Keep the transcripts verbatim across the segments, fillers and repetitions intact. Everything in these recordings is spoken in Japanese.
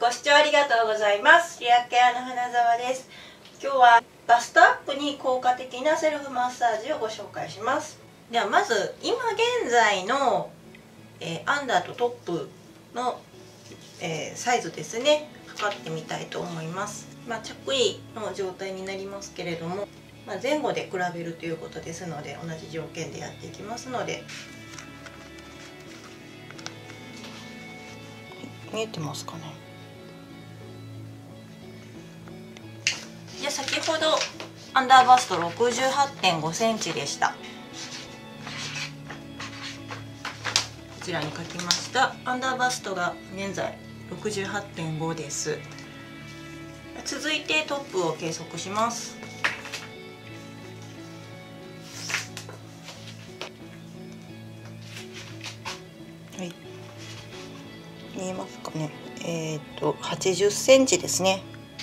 ご視聴ありがとうございます。リアケアの花澤です。今日はバストアップに効果的なセルフマッサージをご紹介します。ではまず今現在の、えー、アンダーとトップの、えー、サイズですね、測ってみたいと思います。まあ、着衣の状態になりますけれども、まあ、前後で比べるということですので、同じ条件でやっていきますので、見えてますかね。じゃあ先ほどアンダーバスト ろくじゅうはちてんごセンチでした。こちらに書きました。アンダーバストが現在 ろくじゅうはちてんご です。続いてトップを計測します。はい、見えますかね。えっとはちじゅっセンチですね。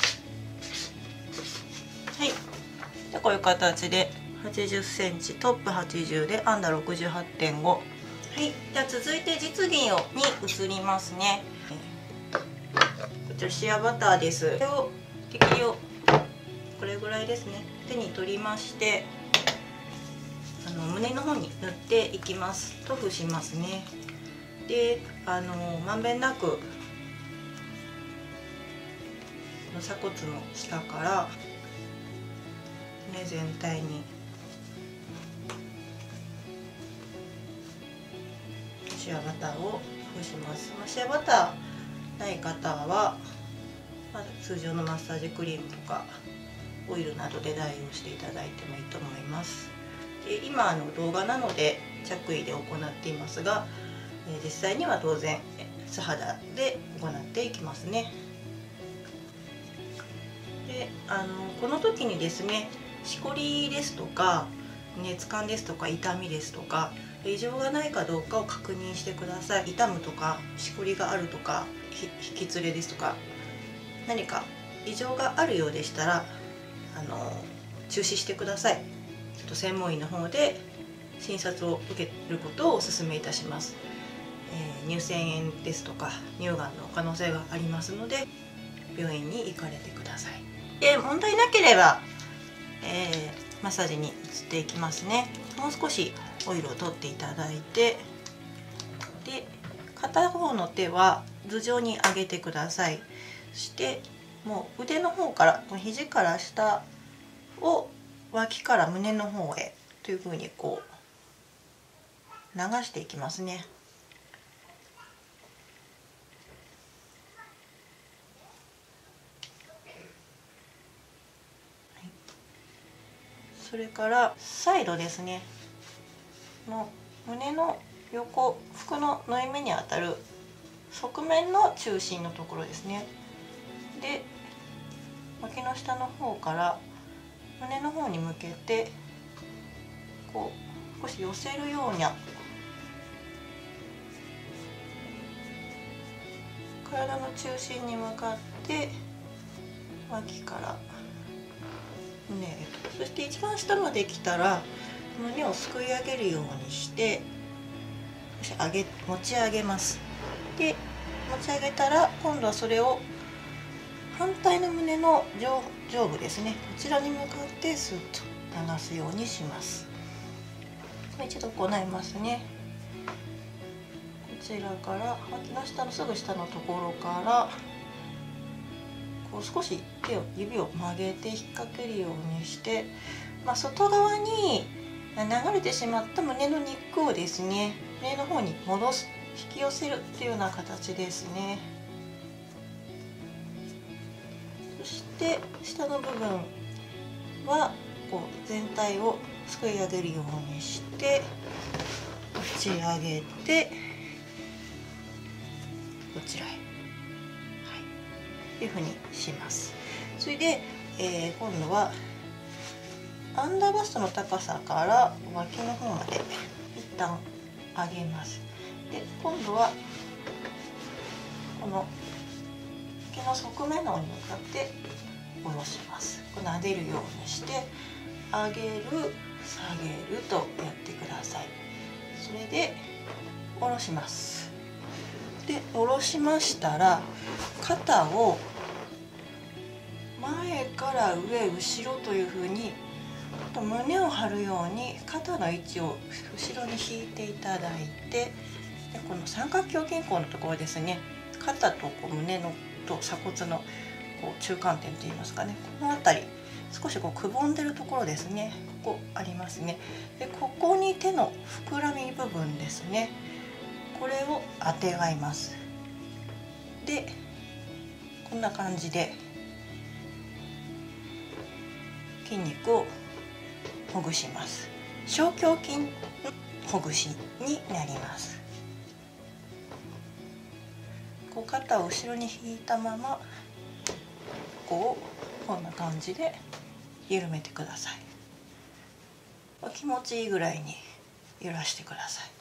はい、でこういう形ではちじゅっセンチ、トップはちじゅうでアンダー ろくじゅうはちてんご。はい、では続いて実技をに移りますね。こちらシアバターです。これを適量これぐらいですね、手に取りまして、あの胸の方に塗っていきます。塗布しますね。で、あのまんべんなく鎖骨の下から胸全体にシアバターを付します。シアバターない方は、まあ、通常のマッサージクリームとかオイルなどで代用していただいてもいいと思います。で今あの動画なので着衣で行っていますが、え実際には当然素肌で行っていきますね。であのこの時にですね、しこりですとか熱感ですとか痛みですとか異常がないかどうかを確認してください。痛むとかしこりがあるとか引きつれですとか何か異常があるようでしたらあの中止してください。ちょっと専門医の方で診察を受けることをお勧めいたします。えー、乳腺炎ですとか乳がんの可能性がありますので病院に行かれてください。で問題なければ、えー、マッサージに移っていきますね。もう少しオイルを取っていただいて、で片方の手は頭上に上げてください。そしてもう腕の方から肘から下を脇から胸の方へというふうにこう流していきますね。それからサイドですねの胸の横、服の縫い目にあたる側面の中心のところですね。で脇の下の方から胸の方に向けてこう少し寄せるように体の中心に向かって脇から胸へと、そして一番下まで来たら胸をすくい上げるようにして上げ持ち上げます。で持ち上げたら今度はそれを反対の胸の 上, 上部ですね、こちらに向かってスッと流すようにします。もう一度行いますね。こちらから脇の下のすぐ下のところからこう少し手を指を曲げて引っ掛けるようにして、まあ、外側に流れてしまった胸の肉をですね、胸の方に戻す、引き寄せるというような形ですね。そして下の部分はこう全体をすくい上げるようにして持ち上げてこちらへ、はい、というふうにします。それで、えー、今度はアンダーバストの高さから脇の方まで一旦上げます。で今度はこの毛の側面の方に向かって下ろします。こう撫でるようにして上げる下げるとやってください。それで下ろします。でで下ろしましたら、肩を前から上後ろというふうに胸を張るように肩の位置を後ろに引いていただいて、でこの三角胸筋孔のところですね、肩とこう胸のと鎖骨のこう中間点といいますかね、この辺り少しこうくぼんでるところですね、ここありますね。でここに手の膨らみ部分ですね、これをあてがいます。でこんな感じで筋肉をほぐします。小胸筋のほぐしになります。こう肩を後ろに引いたまま、こうこんな感じで緩めてください。気持ちいいぐらいに揺らしてください。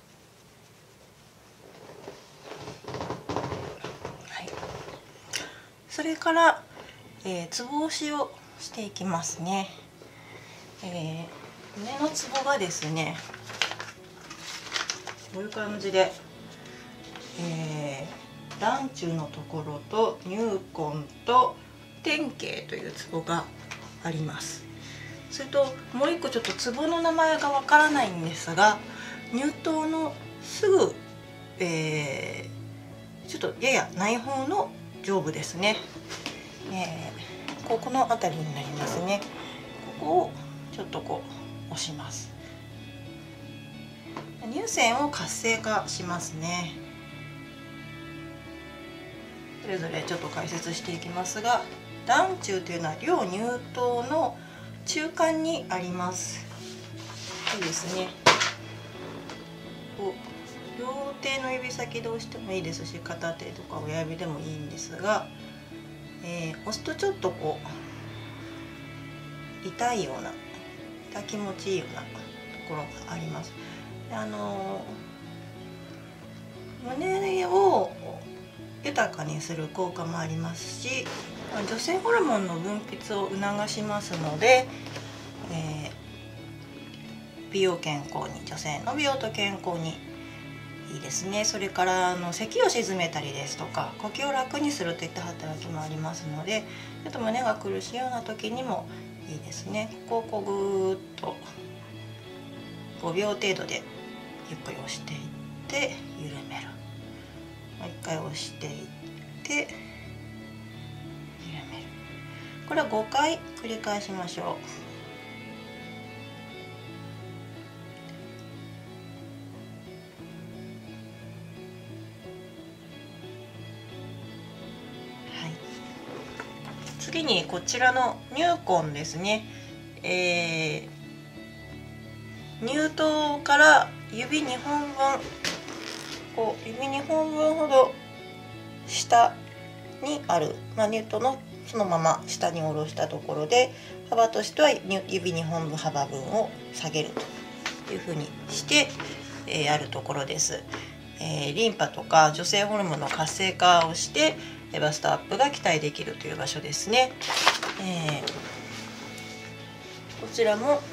はい、それから、えー、つぼ押しをしていきますね。えー、胸のつぼがですね、こういう感じで、えー、卵中のところと乳根と天茎というツボがあります。それともう一個ちょっとツボの名前がわからないんですが、乳頭のすぐ、えー、ちょっとやや内方の上部ですね、えー、ここの辺りになりますね。ここをちょっとこう押します。乳腺を活性化しますね。それぞれちょっと解説していきますが、卵中というのは両乳頭の中間にあります。いいですね。こう両手の指先で押してもいいですし、片手とか親指でもいいんですが、えー、押すとちょっとこう痛いような、痛気持ちいいようなところがあります。あのー、胸を豊かにする効果もありますし、女性ホルモンの分泌を促しますので、えー、美容健康に、女性の美容と健康にいいですね。それからあの咳を鎮めたりですとか、呼吸を楽にするといった働きもありますので、ちょっと胸が苦しいような時にもいいですね。ここをこうぐーっとごびょう程度でゆっくり押していって緩める。もう一回押していって緩める。これはごかい繰り返しましょう。はい、次にこちらの乳根ですね。えー、乳頭から指にほんぶん、こう指にほんぶんほど下にある、まあ、乳頭のそのまま下に下ろしたところで、幅としては指にほんぶん幅分を下げるというふうにして、えー、あるところです。えー、リンパとか女性ホルモンの活性化をしてバストアップが期待できるという場所ですね。えー、こちらも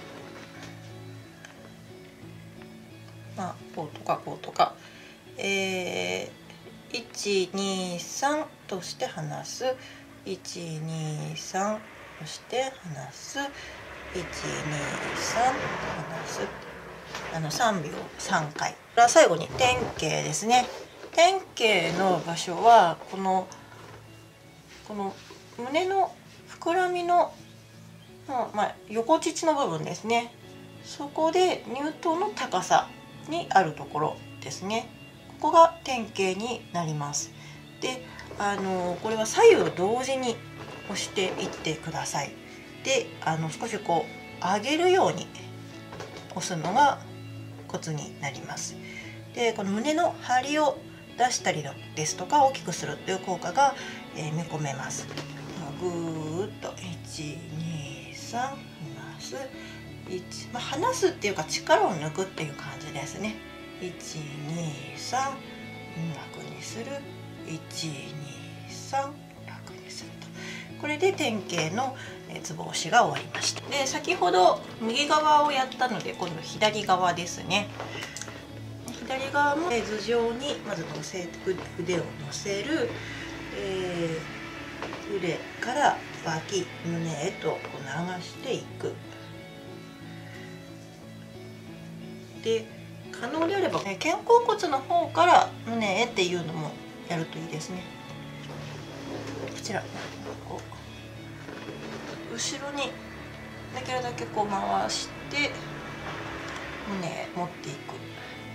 まあこうとかこうとか、えー、いちにさんとして離す、いちにさんとして離す、いちにさんと離す、あのさんびょうさんかい。最後に天茎ですね。天茎の場所はこのこの胸の膨らみの、まあ、横乳の部分ですね。そこで乳頭の高さにあるところですね。ここが天茎になります。で、あのこれは左右同時に押していってください。で、あの少しこう上げるように押すのがコツになります。で、この胸の張りを出したりですとか大きくするという効果が、えー、見込めます。ぐーっといちにさん離す、いち、まあ、離すっていうか力を抜くっていう感じですね。いちにさん楽にする、いちにさん楽にすると、これで天茎のつぼ押しが終わりました。で、先ほど右側をやったので今度左側ですね。左側も頭上にまず乗せ腕を乗せる、えー、腕から脇胸へとこう流していく。で可能であれば肩甲骨の方から胸へっていうのもやるといいですね。こちらこう後ろにできるだけこう回して胸へ持っていく。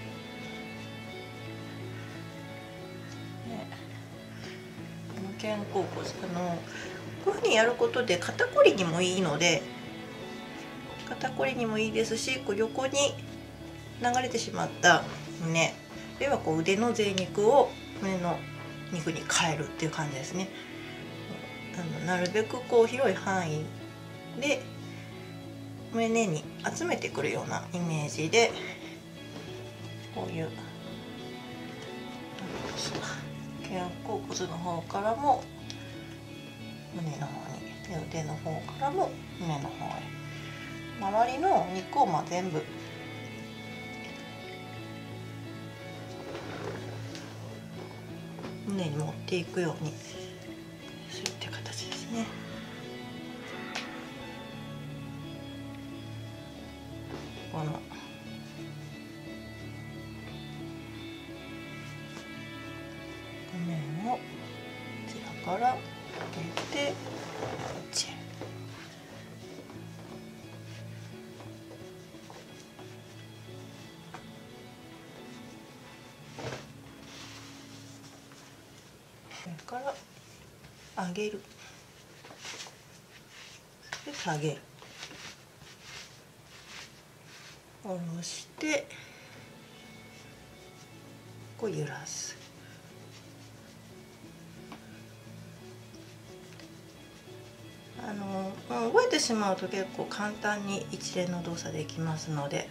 ね、肩甲骨あのこういうふうにやることで肩こりにもいいので肩こりにもいいですし、こう横に流れてしまった胸ではこう腕の贅肉を胸の肉に変えるっていう感じですね。あのなるべくこう広い範囲で胸に集めてくるようなイメージで、こういう肩甲骨の方からも胸の方に、で腕の方からも胸の方へ、周りの肉をまあ全部胸に持っていくようにするって形ですね。この面をこちらから上げてこっちへ。それから上げる、で下げる、下ろしてこう揺らす。あの覚えてしまうと結構簡単に一連の動作できますので、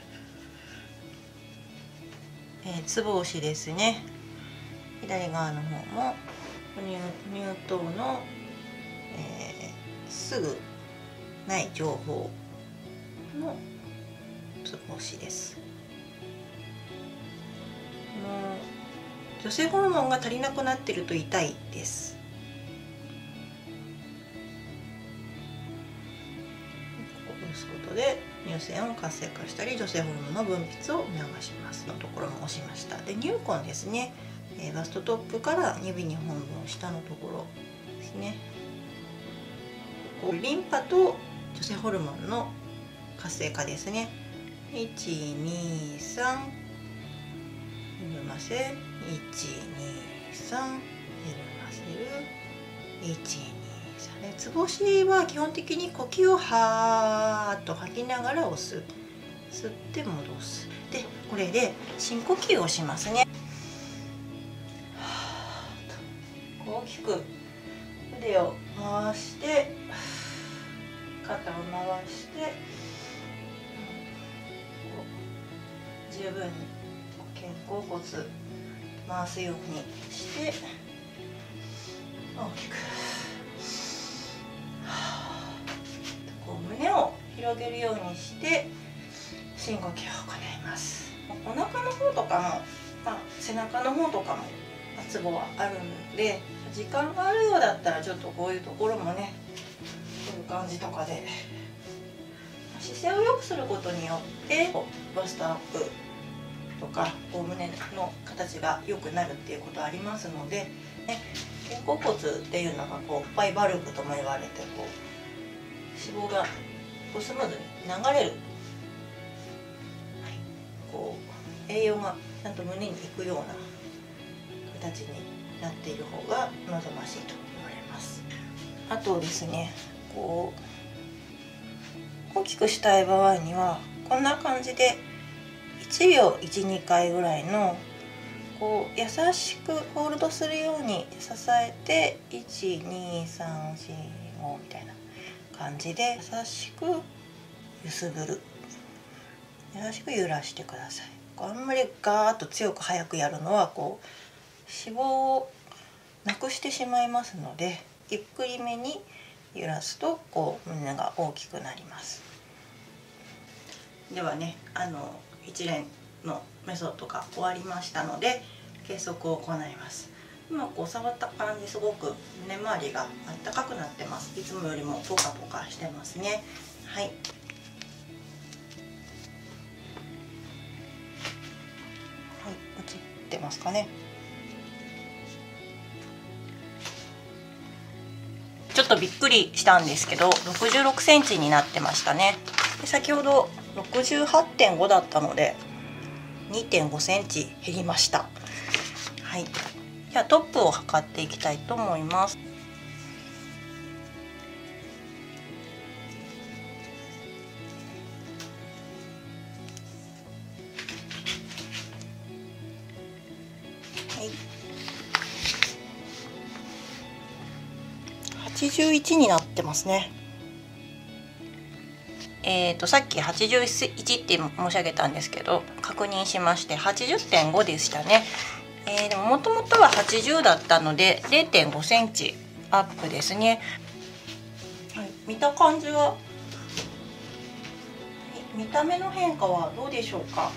えー、つぼ押しですね。左側の方も乳頭の、えー、すぐない情報のつぼ押しです。もう女性ホルモンが足りなくなっていると痛いです。ここ押すことで乳腺を活性化したり女性ホルモンの分泌を促しますのところも押しました。で乳根ですね、えー、バストトップから指にほんぶん下のところですね。ここリンパと女性ホルモンの活性化ですね。いちにさん緩ませ、いちにさん緩ませる、いちにさんで、つぼ押しは基本的に呼吸をはーっと吐きながら押す、吸って戻す。でこれで深呼吸をしますね。大きく腕を回して肩を回して十分に肩甲骨回すようにして大きくこう胸を広げるようにして深呼吸を行います。お腹の方とかも、あ、背中の方とかもツボはあるので、時間があるようだったらちょっとこういうところもね、こういう感じとかで姿勢を良くすることによってバストアップとかこう胸の形が良くなるっていうことありますので、ね、肩甲骨っていうのがこうおっぱいバルブとも言われて、こう脂肪がこうスムーズに流れる、はい、こう栄養がちゃんと胸に行くような形になっている方が望ましいと言われます。あとですね、こう大きくしたい場合にはこんな感じでいちびょういち、にかいぐらいのこう優しくホールドするように支えていち、に、さん、よん、ごみたいな感じで優しく揺すぶる、優しく揺らしてください。あんまりガーッと強く早くやるのはこう脂肪をなくしてしまいますので、ゆっくりめに揺らすとこう胸が大きくなります。ではね、あの一連のメソッドが終わりましたので計測を行います。今こう触った感じ、すごく胸周りがあったかくなってます。いつもよりもポカポカしてますね。はい、はい、映ってますかね。ちょっとびっくりしたんですけどろくじゅうろくセンチになってましたね。で先ほど ろくじゅうはちてんご だったので にてんごセンチ減りました。はい、じゃあトップを測っていきたいと思います。はい、はちじゅういちになってますね。えーとさっきはちじゅういちって申し上げたんですけど、確認しまして はちじゅってんご でしたね。えー、でももともとははちじゅうだったので れいてんごセンチアップですね。はい、見た感じは、見た目の変化はどうでしょうか。はい、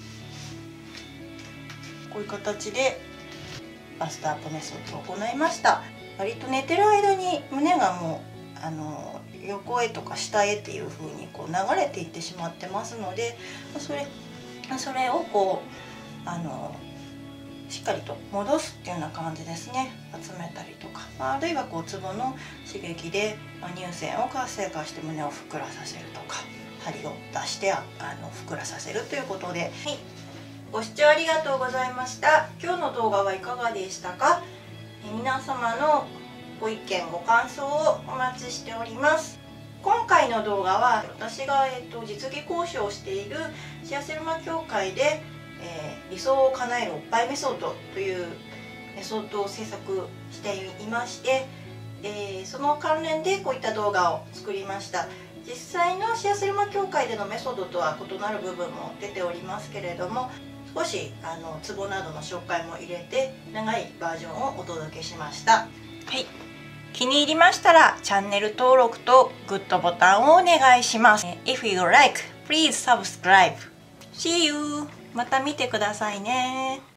こういう形でバストアップメソッドを行いました。割と寝てる間に胸がもうあの横へとか下へっていう風にこう流れていってしまってますので、それそれをこうあのしっかりと戻すっていうような感じですね。集めたりとか、あるいはこうツボの刺激で乳腺を活性化して胸をふっくらさせるとか、張りを出してあのふっくらさせるということで、はい、ご視聴ありがとうございました。今日の動画はいかがでしたか。皆様のご意見ご感想をお待ちしております。今回の動画は私が、えー、と実技講師をしているシアセルマ協会で、えー、理想を叶えるおっぱいメソッドというメソッドを制作していまして、えー、その関連でこういった動画を作りました。実際のシアセルマ協会でのメソッドとは異なる部分も出ておりますけれども、少しあのツボなどの紹介も入れて長いバージョンをお届けしました。はい、気に入りましたらチャンネル登録とグッドボタンをお願いします。If you like, please subscribe. See you! また見てくださいね。